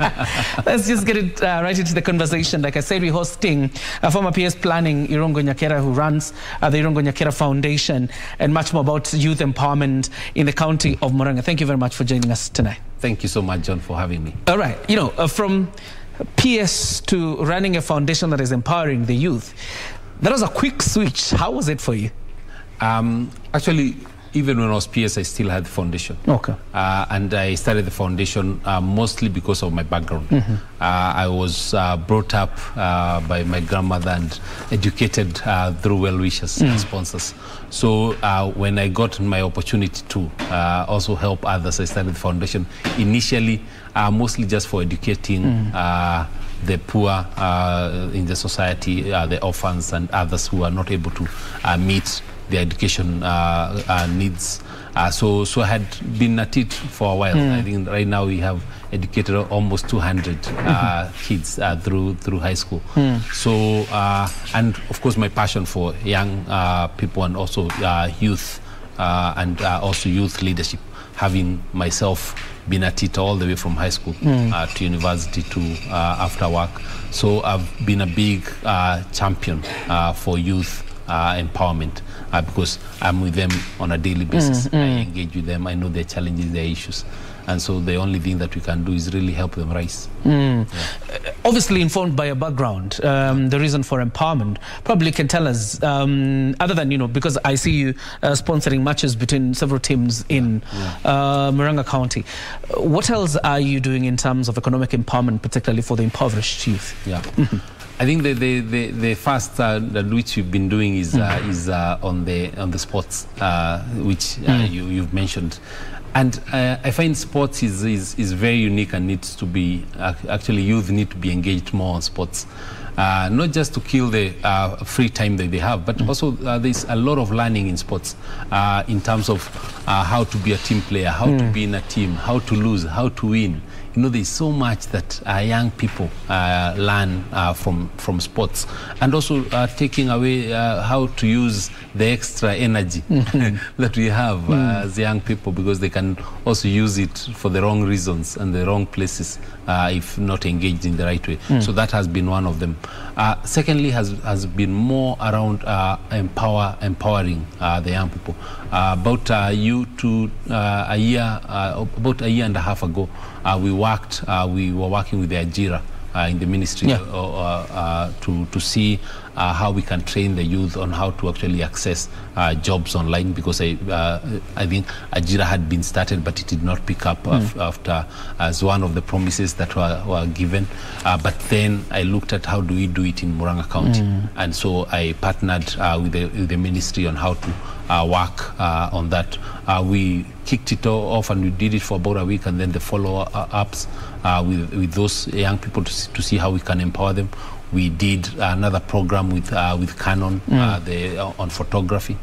Let's just get it right into the conversation. Like I said, we're hosting former PS Planning Irungu Nyakera, who runs the Irungu Nyakera Foundation, and much more about youth empowerment in the county of Murang'a. Thank you very much for joining us tonight. Thank you so much, John, for having me. All right. You know, from PS to running a foundation that is empowering the youth, that was a quick switch. How was it for you? Actually, even when I was PS, I still had the foundation. Okay. And I started the foundation mostly because of my background. I was brought up by my grandmother and educated through well-wishers and sponsors. So when I got my opportunity to also help others, I started the foundation initially mostly just for educating the poor in the society, the orphans and others who are not able to meet the education needs. So I had been at it for a while. I think right now we have educated almost 200 kids through high school. So and of course my passion for young people and also youth and also youth leadership, having myself been at it all the way from high school to university to after work. So I've been a big champion for youth empowerment because I'm with them on a daily basis. I engage with them. I know their challenges, their issues, and so the only thing that we can do is really help them rise. Obviously informed by your background, the reason for empowerment, probably can tell us, other than, you know, because I see you sponsoring matches between several teams in Murang'a County, what else are you doing in terms of economic empowerment, particularly for the impoverished youth? I think the first that which we've been doing is on the sports, which you've mentioned, and I find sports is very unique and needs to be actually youth need to be engaged more on sports, not just to kill the free time that they have, but also there's a lot of learning in sports in terms of how to be a team player, how to be in a team, how to lose, how to win. You know, there's so much that young people learn from sports, and also taking away how to use the extra energy that we have as young people, because they can also use it for the wrong reasons and the wrong places if not engaged in the right way. So that has been one of them. Secondly, has been more around empowering the young people. About a year and a half ago, we were working with the Ajira in the ministry to see how we can train the youth on how to actually access jobs online, because I think Ajira had been started, but it did not pick up after as one of the promises that were given. But then I looked at how do we do it in Murang'a County, and so I partnered with the ministry on how to work on that. We kicked it off and we did it for about a week, and then the follow-ups with those young people to see how we can empower them. We did another program with Canon on photography,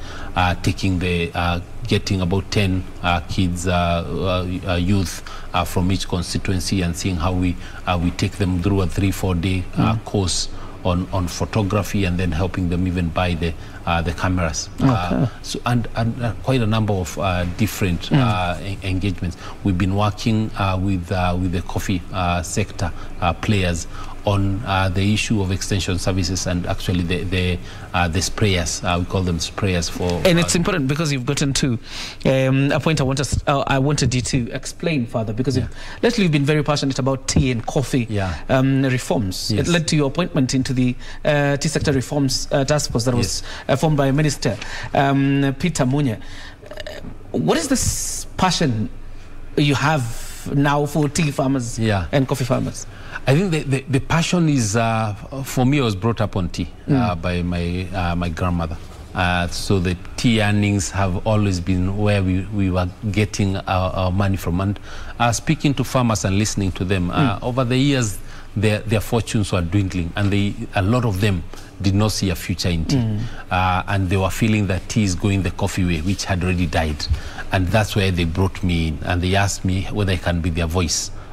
getting about 10 kids, youth from each constituency, and seeing how we take them through a 3-4 day course on photography, and then helping them even buy the cameras. So and quite a number of different engagements. We've been working with the coffee sector players on the issue of extension services, and actually the sprayers, we call them sprayers for. And it's important because you've gotten to a point I wanted you to explain further, because lately you've been very passionate about tea and coffee reforms. It led to your appointment into the tea sector reforms task force that was formed by Minister Peter Munya. What is this passion you have now for tea farmers and coffee farmers? I think the passion is, for me, I was brought up on tea by my grandmother. So the tea earnings have always been where we were getting our money from. And speaking to farmers and listening to them, over the years, their fortunes were dwindling, and a lot of them did not see a future in tea. And they were feeling that tea is going the coffee way, which had already died. And that's where they brought me in, and they asked me whether I can be their voice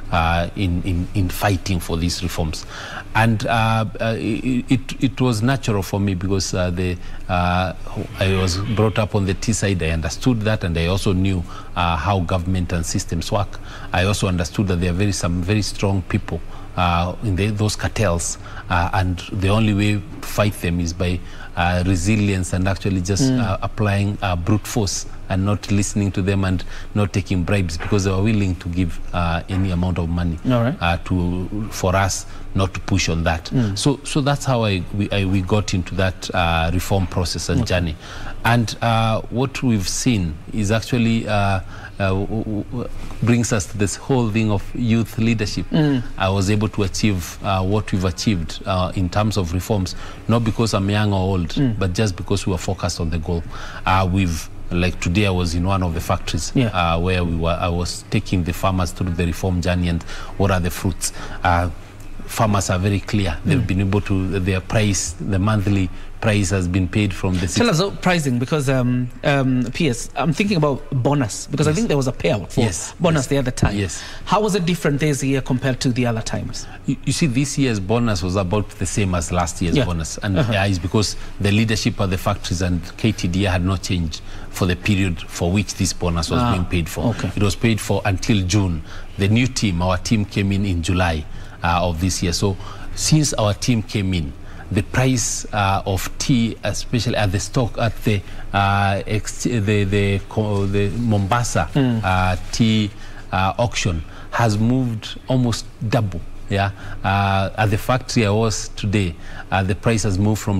in fighting for these reforms. And it was natural for me because I was brought up on the tea side. I understood that, and I also knew how government and systems work. I also understood that there are some very strong people in those cartels, and the only way to fight them is by resilience and actually just applying brute force and not listening to them and not taking bribes, because they were willing to give any amount of money for us not to push on that. So that's how we got into that reform process and journey. And what we've seen is actually brings us to this whole thing of youth leadership. I was able to achieve what we've achieved in terms of reforms, not because I'm young or old, but just because we were focused on the goal. Like today, I was in one of the factories where I was taking the farmers through the reform journey and what are the fruits. Farmers are very clear. They've been able to, their price, the monthly price has been paid from the... Tell us about pricing, because PS, I'm thinking about bonus, because I think there was a payout for bonus the other time. How was it different this year compared to the other times? You see, this year's bonus was about the same as last year's bonus, and it's because the leadership of the factories and KTDA had not changed for the period for which this bonus was being paid for. It was paid for until June. The new team, our team came in July of this year. So since our team came in, the price of tea, especially at the stock at the Mombasa tea auction, has moved almost double. At the factory I was today, the price has moved from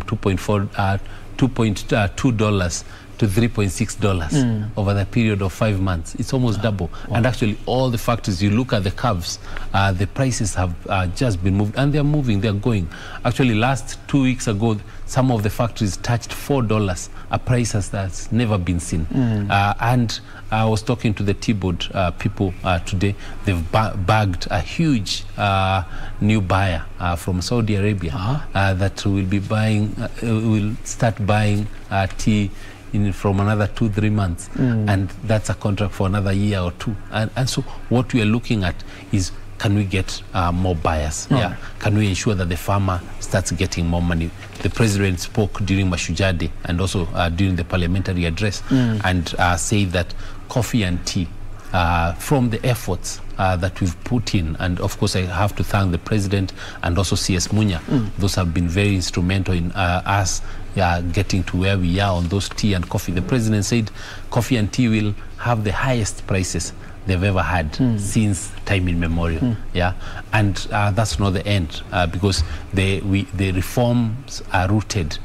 $2.2 to $3.6 over the period of 5 months. It's almost double. And actually, all the factories, you look at the curves, the prices have just been moved, and they're moving, they're going. Actually, last 2 weeks ago, some of the factories touched $4, a price that's never been seen. And I was talking to the T-Board people today. They've bagged a huge new buyer from Saudi Arabia that will be buying, will start buying tea from another 2-3 months, and that's a contract for another year or two. And so what we are looking at is, can we get more buyers? Can we ensure that the farmer starts getting more money? The president spoke during Mashujaa Day and also during the parliamentary address and said that coffee and tea, from the efforts that we've put in, and of course I have to thank the president and also CS Munya. Those have been very instrumental in us getting to where we are on those tea and coffee. The president said coffee and tea will have the highest prices they've ever had since time immemorial. And that's not the end, because the reforms are rooted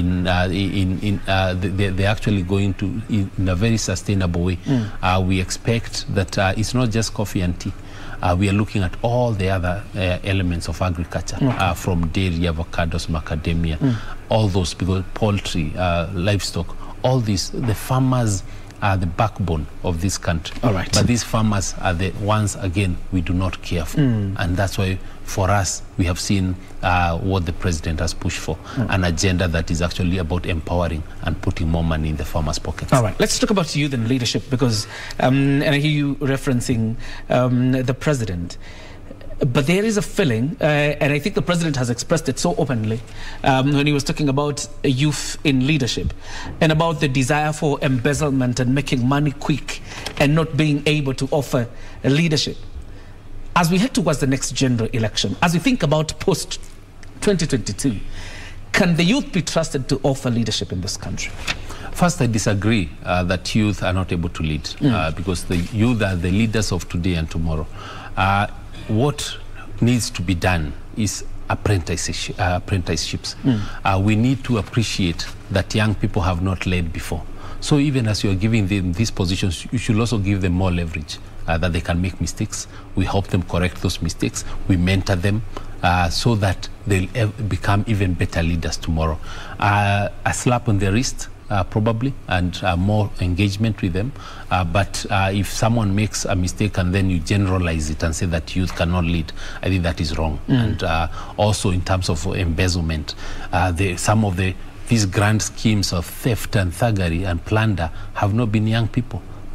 they're actually going to in a very sustainable way. We expect that it's not just coffee and tea. We are looking at all the other elements of agriculture, from dairy, avocados, macadamia, all those, because poultry, livestock, all these, the farmers are the backbone of this country. But these farmers are the ones, again, we do not care for. And that's why, for us, we have seen what the president has pushed for, an agenda that is actually about empowering and putting more money in the farmers' pockets. Let's talk about youth and leadership, because, and I hear you referencing the president. But there is a feeling, and I think the president has expressed it so openly when he was talking about youth in leadership and about the desire for embezzlement and making money quick and not being able to offer leadership. As we head towards the next general election, as we think about post-2022, can the youth be trusted to offer leadership in this country? First, I disagree that youth are not able to lead, because the youth are the leaders of today and tomorrow. What needs to be done is apprenticeships. We need to appreciate that young people have not led before. So even as you are giving them these positions, you should also give them more leverage, that they can make mistakes. We help them correct those mistakes. We mentor them so that they'll become even better leaders tomorrow. A slap on the wrist, probably, and more engagement with them. But if someone makes a mistake and then you generalize it and say that youth cannot lead, I think that is wrong. And also in terms of embezzlement, some of these grand schemes of theft and thuggery and plunder have not been young people.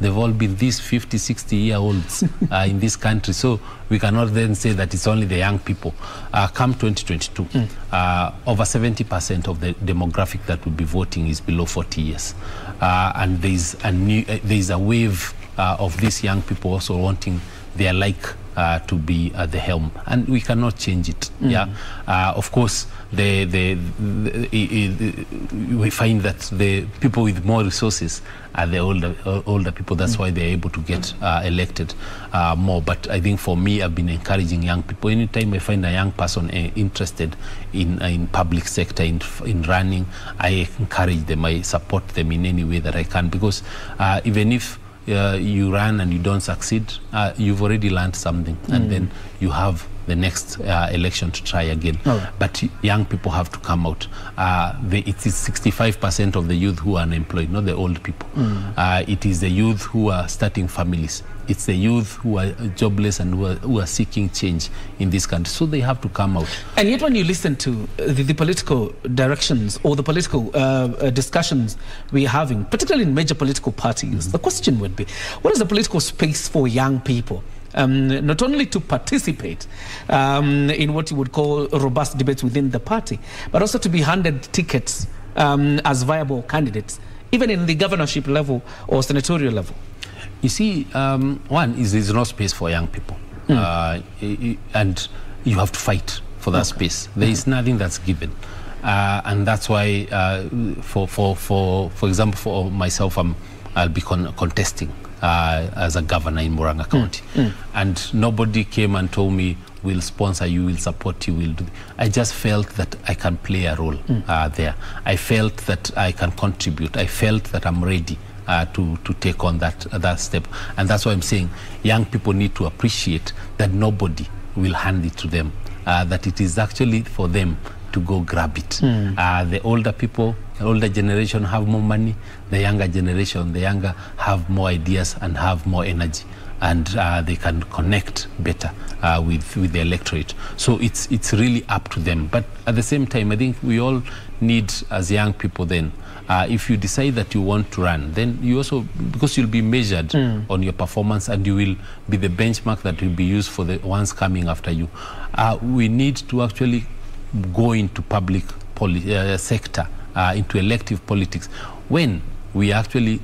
They've all been these 50, 60-year-olds in this country. So we cannot then say that it's only the young people. Come 2022, over 70% of the demographic that will be voting is below 40 years. And there's a wave of these young people also wanting their to be at the helm, and we cannot change it. Of course, we find that the people with more resources are the older people. That's why they're able to get elected more. But I think for me, I've been encouraging young people. Anytime I find a young person interested in public sector, in running, I encourage them. I support them in any way that I can, because even if you run and you don't succeed, you've already learned something, and then you have the next election to try again. But young people have to come out. It is 65% of the youth who are unemployed, not the old people. It is the youth who are starting families. It's the youth who are jobless and who are seeking change in this country. So they have to come out. And yet when you listen to the political directions or the political discussions we're having, particularly in major political parties, the question would be, what is the political space for young people? Not only to participate in what you would call robust debates within the party, but also to be handed tickets as viable candidates, even in the governorship level or senatorial level. You see, one is there's no space for young people, and you have to fight for that space. There is nothing that's given, and that's why, for example, for myself, I'll be contesting as a governor in Murang'a County, and nobody came and told me, we'll sponsor you, we'll support you, we'll do. I just felt that I can play a role there. I felt that I can contribute. I felt that I'm ready to take on that step. And that's why I'm saying young people need to appreciate that nobody will hand it to them, that it is actually for them to go grab it. The older people, the older generation have more money. The younger generation, have more ideas and have more energy, and they can connect better with the electorate. So it's really up to them. But at the same time, I think we all need, as young people then, if you decide that you want to run, then you also, because you'll be measured on your performance, and you will be the benchmark that will be used for the ones coming after you. We need to actually go into public sector, into elective politics, when we actually,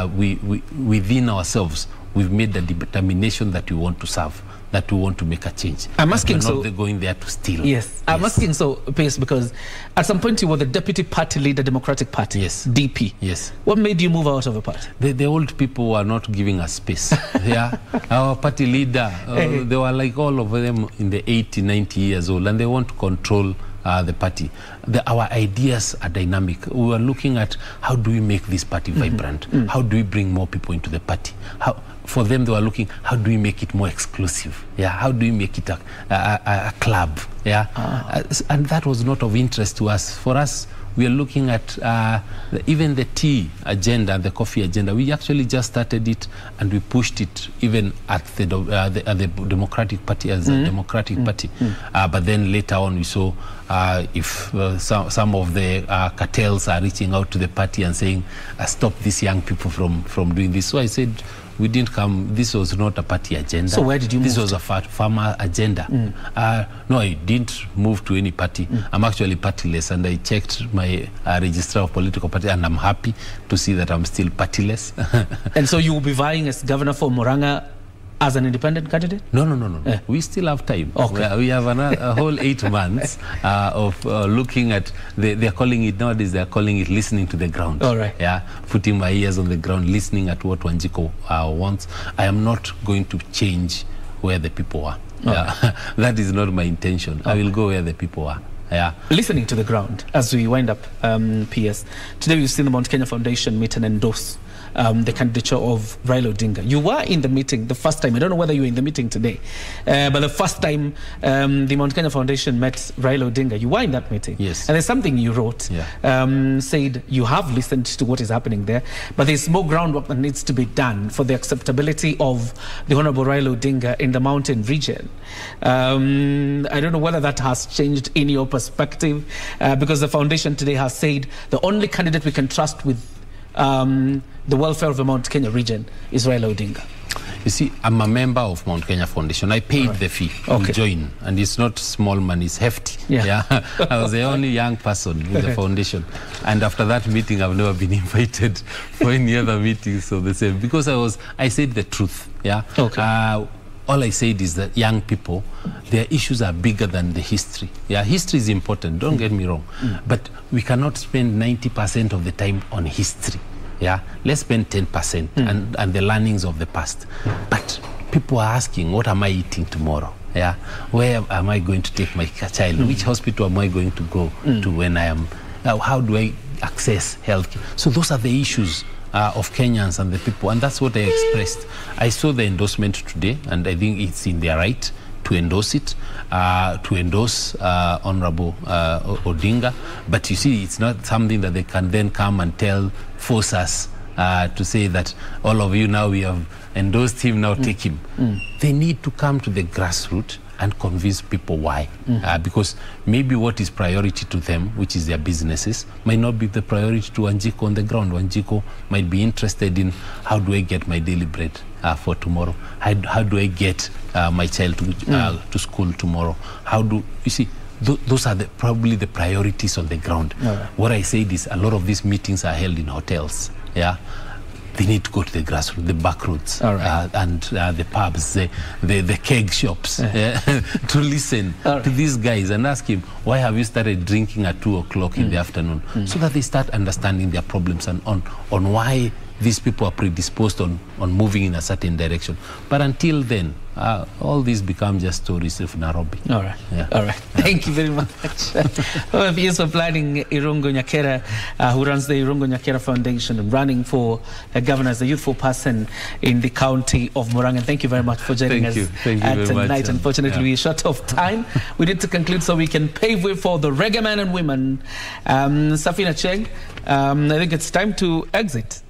within ourselves, we've made the determination that we want to serve, that we want to make a change. I'm asking so. Not going there to steal. Yes, I'm asking so, Pace, because at some point you were the deputy party leader, Democratic Party. Yes. DP. Yes. What made you move out of the party? The old people were not giving us space. Our party leader, they were like all of them in the 80, 90 years old, and they want to control the party. Our ideas are dynamic. We were looking at how do we make this party vibrant? How do we bring more people into the party? For them, they were looking, how do we make it more exclusive? How do we make it a club? And that was not of interest to us. For us, we are looking at even the tea agenda and the coffee agenda. We actually just started it, and we pushed it even at the Democratic Party as a Democratic Party. But then later on, we saw if some of the cartels are reaching out to the party and saying, stop these young people from doing this. So I said, we didn't come, this was not a party agenda. So where did you move? This was a farmer agenda. No, I didn't move to any party. I'm actually partyless, and I checked my registrar of political party, and I'm happy to see that I'm still partyless. And so you will be vying as governor for Murang'a as an independent candidate? No. We still have time. Okay. We have a whole 8 months of looking at, they're calling it nowadays, they're calling it listening to the ground. All right. Putting my ears on the ground, listening at what Wanjiku wants. I am not going to change where the people are. That is not my intention. I will go where the people are. Listening to the ground, as we wind up, PS. Today we've seen the Mount Kenya Foundation meet and endorse the candidature of Raila Odinga. You were in the meeting the first time. I don't know whether you were in the meeting today, but the first time the Mount Kenya Foundation met Raila Odinga, you were in that meeting. Yes. And there's something you wrote, said you have listened to what is happening there, but there's more groundwork that needs to be done for the acceptability of the Honorable Raila Odinga in the mountain region. I don't know whether that has changed in your perspective, because the foundation today has said the only candidate we can trust with the welfare of the Mount Kenya region is Raila Odinga? You see, I'm a member of Mount Kenya Foundation. I paid the fee to join, and it's not small money, it's hefty. Yeah. I was the only young person in the foundation. And after that meeting, I've never been invited for any other meetings of the same, because I said the truth. Yeah. All I said is that young people, their issues are bigger than the history. Yeah, history is important, don't get me wrong. But we cannot spend 90% of the time on history. Yeah, let's spend 10% and the learnings of the past. But people are asking, what am I eating tomorrow? Yeah, where am I going to take my child? Which hospital am I going to go to when I am? How do I access health care? So those are the issues of Kenyans and the people, and that's what I expressed. I saw the endorsement today, and I think it's in their right to endorse it, to endorse Honorable Odinga. But you see, it's not something that they can then come and force us to say that all of you now we have endorsed him, now take him. They need to come to the grassroots and convince people why. Because maybe what is priority to them, which is their businesses, might not be the priority to Wanjiku on the ground. Wanjiku might be interested in, how do I get my daily bread for tomorrow? How do I get my child to school tomorrow? You see, those are probably the priorities on the ground. What I said is, a lot of these meetings are held in hotels. Yeah. They need to go to the grassroots, the back roads, and the pubs, the keg shops, to listen to these guys and ask him, why have you started drinking at 2 o'clock in the afternoon? So that they start understanding their problems and on why these people are predisposed on moving in a certain direction. But until then, all these become just stories of Nairobi. All right. All right. Thank you very much. Yes, for planning Irungu Nyakera, who runs the Irungu Nyakera Foundation, and running for governor as the youthful person in the county of Murang'a. Thank you very much for joining us tonight. Unfortunately, we're short of time. We need to conclude so we can pave way for the reggae men and women. Safina Cheng, I think it's time to exit.